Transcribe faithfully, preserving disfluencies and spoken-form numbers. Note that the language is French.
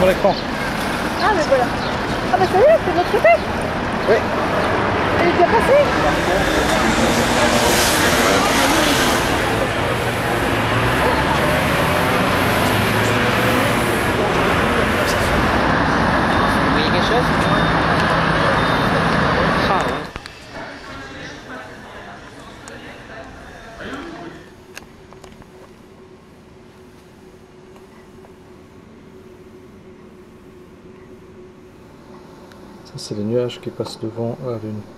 sur l'écran. Ah mais voilà. Ah bah ça y est, c'est de l'autre côté. Oui. Elle est déjà passée. Vous voyez quelque chose? Ah ouais. Ça, c'est les nuages qui passent devant la lune.